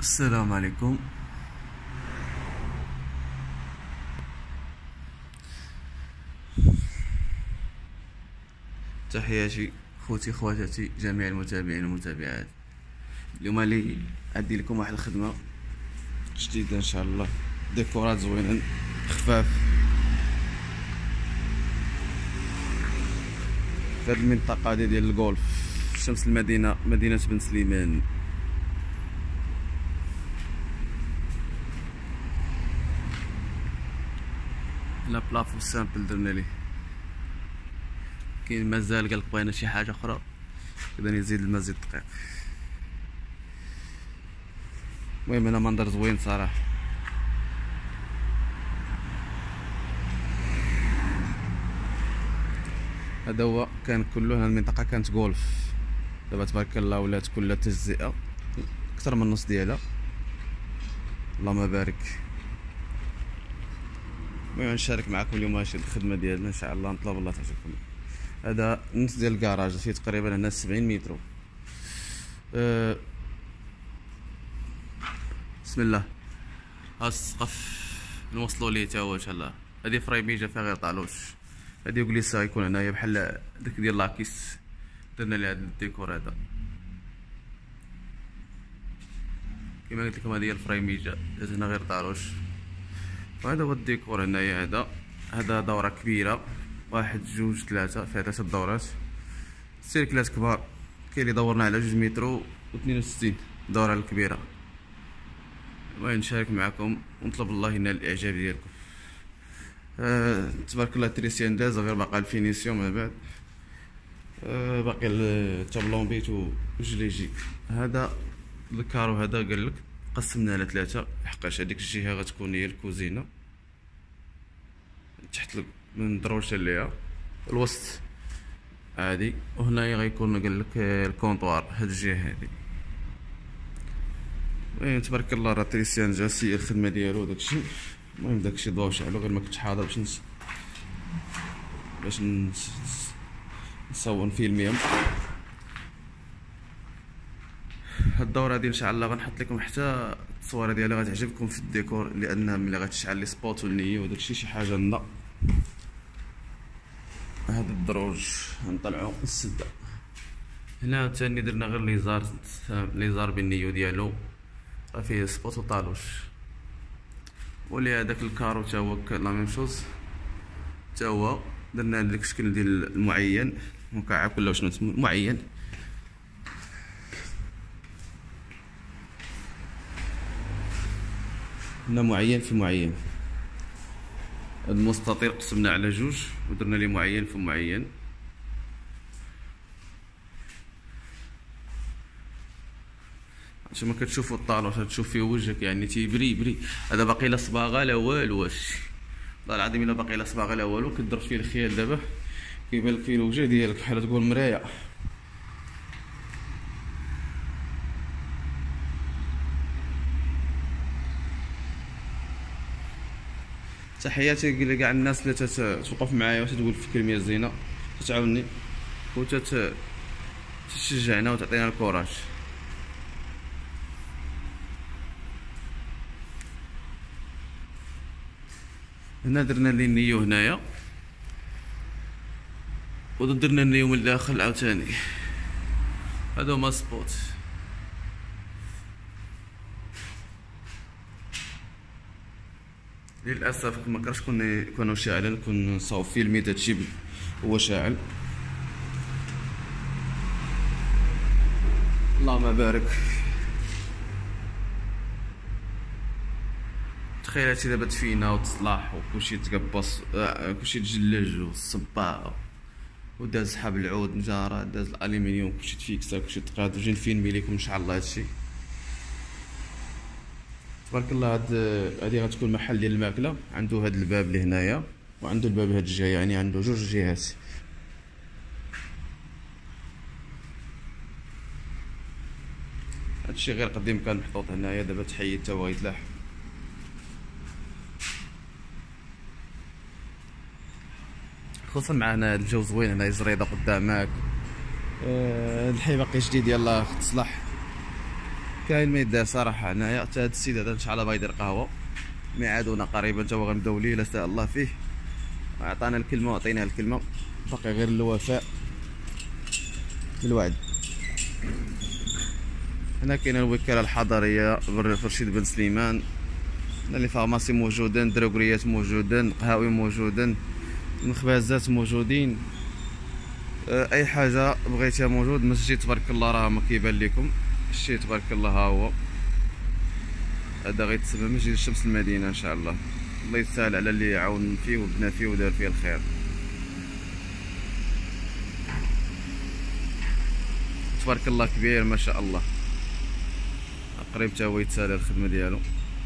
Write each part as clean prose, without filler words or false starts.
السلام عليكم. تحياتي خوتي خواتاتي جميع المتابعين والمتابعات. اليوم لي ادي لكم واحد الخدمه جديده ان شاء الله، ديكورات زوينين خفاف في هذه المنطقه ديال الجولف شمس المدينه، مدينه بن سليمان. لا بلافو سامبل درنا ليه، كاين مازال قالك بغينا شي حاجه اخرى اذا يزيد المزيد دقيق. المهم هنا منظر زوين صراحه. هذا هو كان كله، المنطقه كانت جولف، دابا تبارك الله ولات كلها تجزئه اكثر من النص ديالها، اللهم بارك. المهم نشارك معكم اليوم هاد الخدمه ديالنا ان شاء الله، نطلب الله تعجبكم. هذا النص ديال الكراج فيه تقريبا هنا 70 متر. بسم الله. ها السقف نوصلوا ليه تا هو ان شاء الله. هذه فريميجه فيها غير طالوش، هذه كليسا يكون هنايا بحال داك ديال لاكيس، درنا ليه هذا الديكور هذا كما قلت لكم. هذه هي الفريميجه داز هنا غير طالوش، وهذا هو الديكور هنايا. هذا دوره كبيره، واحد جوج ثلاثة، فيها 3 دورات، سيركلات كبار. كاين اللي دورنا على 2 متر و 62 الدورة الكبيرة. المهم نشارك معكم ونطلب الله ينال الاعجاب ديالكم. تبارك الله التريسيان داز، غير باقا الفينيسيون من بعد، باقي التابلون بيت وجليجي. هذا الكارو هذا قالك قسمناه على 3، حقاش هذيك الجهة غتكون هي الكوزينة تحت من دروجة ليها، الوسط عادي، وهنايا غيكون قالك الكونطوار هاد الجهة هادي. المهم تبارك الله راه تريسيان جاسي الخدمة ديالو داكشي. المهم داكشي ضواو شعلو، غير مكنتش حاضر باش نصور فيلميهم. هاد الدورة هادي ان شاء الله غنحط لكم حتى التصويره ديالها، غتعجبكم في الديكور، لانها ملي غتشعل لي سبوت والنية وداكشي شي حاجة نضا. هذا الدروج غنطلعو السده. هنا ثاني درنا غير ليزار بالنيو ديالو، راه فيه سبوت وطالوش. ولي هذاك الكارو تا هو لا ميم شوز، تا هو درنا داك الشكل ديال المعين مكعب ولا شنو اسمه معين. هنا معين في معين، المستطيل قسمنا على 2 ودرنا ليه معين في معين. عشان ما كتشوفوا الطالوش تشوف فيه وجهك، يعني تيبري. هذا باقي لا صباغه لا والو، واش والله العظيم الا باقي لا صباغه لا والو، كضرب فيه الخيال دابا كيبان لك فيه الوجه ديالك بحال تقول مرايه. تحياتي لكاع الناس اللي توقف معايا وتقول في كلمه زينه، تتعاوني تشجعنا وتعطينا الكوراج. هنا درنا لي النيو هنايا، ودرنا النيو من الداخل عاوتاني. هذا هما سبوت. للاسف ما كرهتش كونوا شاعلين، كون نصاوب فيلمي داكشي هو شاعل. اللهم بارك. تخيل هادشي دابا تفينا وتصلاح وكلشي تقبص، كلشي تجلج والصباغ وداز سحاب العود نجارة، داز الالومنيوم، كلشي تفيكسا، كلشي تقاد. وجي نفيلمي ليكم ان شاء الله هادشي. تبارك الله. هادي غتكون محل ديال الماكله، عنده هاد الباب اللي هنايا وعنده الباب هاد الجهه، يعني عنده 2 جهات. هادشي غير قديم كان محطوط هنايا، دابا تحيد تا هو غيتلاح. خصوصا معنا هاد الجو زوين هنا، زريضه قدامك. الحي باقي جديد، يلاه تصلح كاين ما يدار صراحه. هنايا حتى هاد السيد هذا ان شاء الله بغا يدير قهوه، ميعادنا قريبا تا هو غنبداو ليه لا شاء الله فيه. عطانا الكلمه وعطيناه الكلمه، باقي غير الوفاء بالوعد. هنا كاينه الوكاله الحضريه رشيد بن سليمان. هنا لي فارماسي موجودين، دروغريات موجودين، قهاوي موجودين، المخبزات موجودين، اي حاجه بغيتها موجود. مسجد تبارك الله راه ما كيبان لكم الشيء تبارك الله. ها هو هذا غيتسمى مسجد الشمس المدينه ان شاء الله. الله يسهل على اللي عاون فيه وبنى فيه ودار فيه الخير. تبارك الله كبير ما شاء الله، قريب تا هو يتسالى الخدمه ديالو.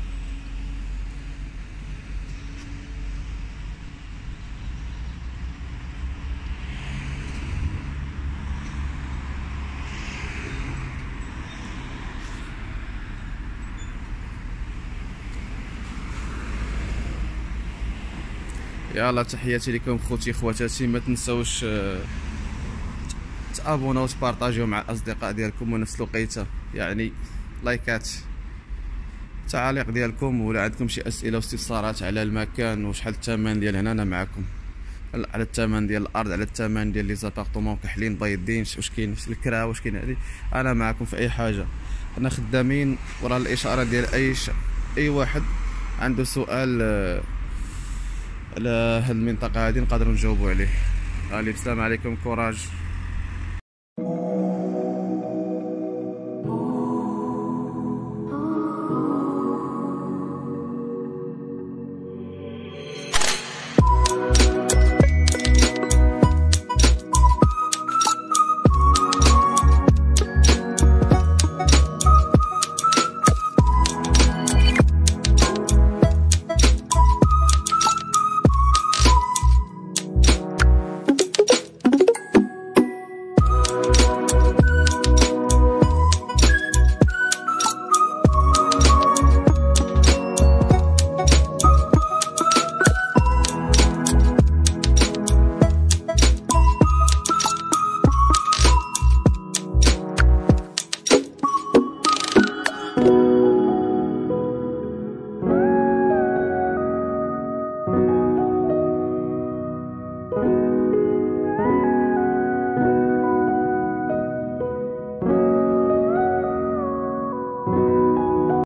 يلا تحياتي لكم خوتي خواتاتي، ما تنساوش تابوناو وتبارطاجيو مع الاصدقاء ديالكم، ونفس الوقيته يعني لايكات، تعاليق ديالكم، ولا عندكم شي اسئله واستفسارات على المكان وشحال الثمن ديال هنا، انا معكم على الثمن ديال الارض، على الثمن ديال لي زابارطومون كحلين بيضين، واش كاين في الكرا، واش كاين هادي، انا معكم في اي حاجه. انا خدامين ورا الاشاره ديال اي واحد عنده سؤال على هاد المنطقه هادي نقدروا نجاوبوا عليه. السلام عليكم، كوراج.